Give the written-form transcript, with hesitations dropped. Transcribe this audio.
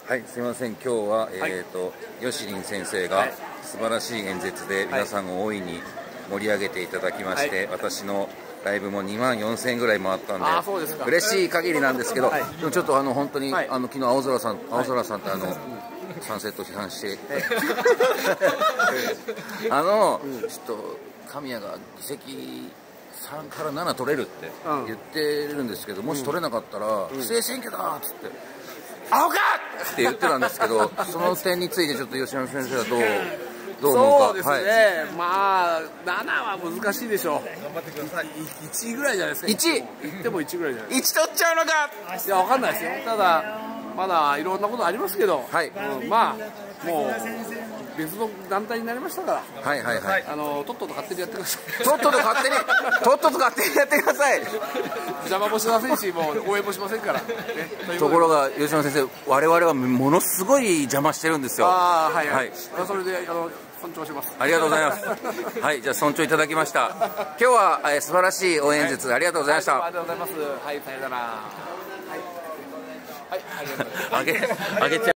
はい、すみません、今日は、ヨシリン先生が素晴らしい演説で皆さんを大いに盛り上げていただきまして、私のライブも2万4000円ぐらい回ったんで、嬉しい限りなんですけど、でもちょっと本当に、昨日青空さんってサンセット批判して、ちょっと神谷が議席3から7取れるって言ってるんですけど、もし取れなかったら不正選挙だっつって。アホかって言ってたんですけど、その点についてちょっと吉野先生はどう思うか。 そうですね、まあ7は難しいでしょう。頑張ってください。1ぐらいじゃないですか。1いっても1ぐらいじゃないですか。 1取っちゃうのか。 いや、わかんないですよ。ただまだいろんなことありますけど、まあもう別の団体になりましたから、とっとと勝手にやってください。 とっとと勝手にやってください。 邪魔もしませんし、もう応援もしませんから。 ところが吉野先生、我々はものすごい邪魔してるんですよ。 それで尊重します。 ありがとうございます。はい、じゃあ尊重いただきました。今日は素晴らしい応援演説ありがとうございました。 ありがとうございます。はい、さよなら。はい、ありがとうございます。 あげちゃう。